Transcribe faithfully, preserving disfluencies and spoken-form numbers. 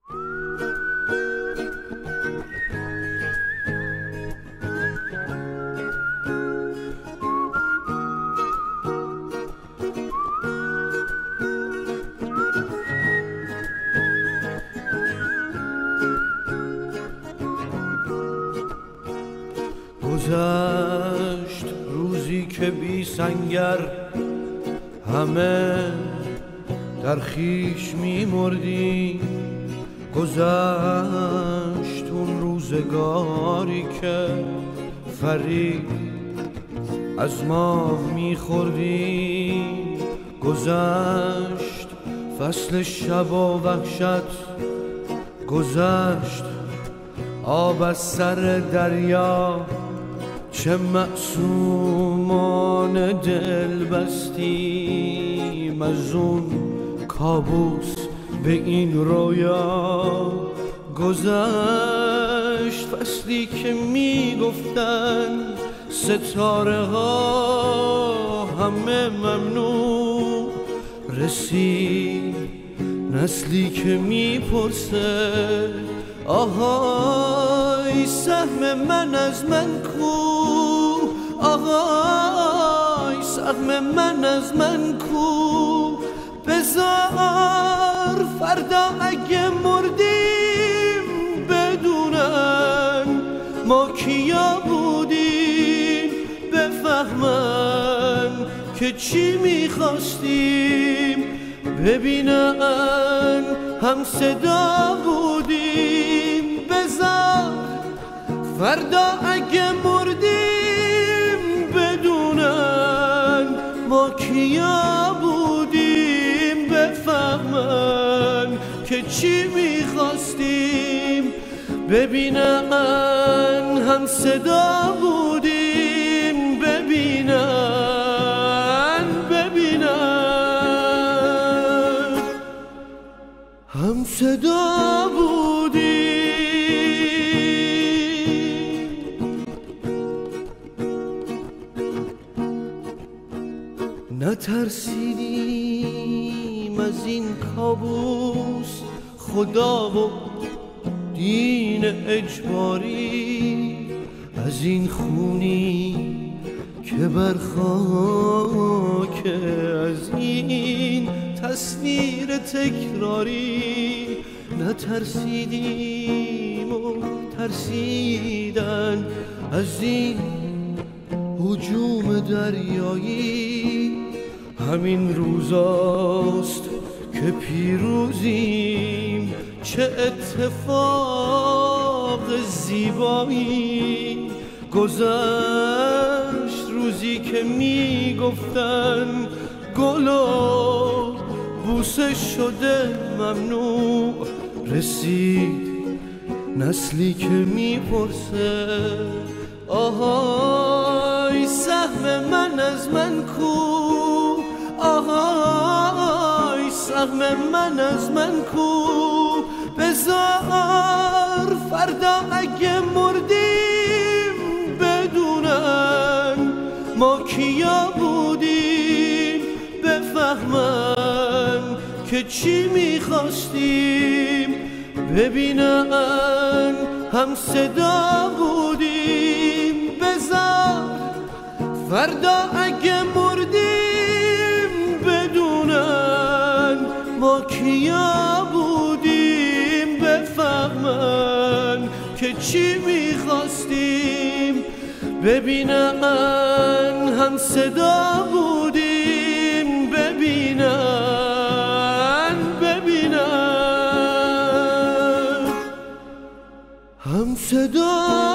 گذشت روزی که بی سنگر همه در خیش می مردیم. گذشت اون روزگاری که فریب از ماه می خوردیم. گذشت فصل شب و وحشت، گذشت آب از سر دریا. چه معصومان دل بستیم از اون کابوس به این رویا. گذشت فصلی که می گفتن ستاره ها همه ممنوع. رسید نسلی که می پرسه آهای سهم من از من کو، آهای سهم من از من کو. بذار فردا اگه مردیم بدونن ما کیا بودیم، بفهمن که چی میخواستیم، ببینن هم صدا بودیم. بذار فردا اگه مردیم بدونن ما کیا بودیم، بفهمن که چی میخواستیم، ببینن هم صدا بودیم، ببینن ببینن هم صدا بودیم. نترسیدیم از این کابوس، خدا و دین اجباری، از این خونی که بر خاک، از این تصویر تکراری. نترسیدیم و ترسیدن از این هجوم دریایی. همین روزاست که پیروزیم، چه اتفاق زیبایی. گذشت روزی که می گفتن گل و بوسه شده ممنوع. رسید نسلی که می پرسه آهای سهم من از من کو، آهای سهم من از من کو. بذار فردا اگه مردیم بدونن ما کیا بودیم، بفهمن که چی میخواستیم، ببینن هم صدا بودیم. بذار فردا اگه مردیم بدونن ما کیا بودیم، بفهمن که چی میخواستیم، ببینن هم صدا بودیم، ببینن ببینن هم صدا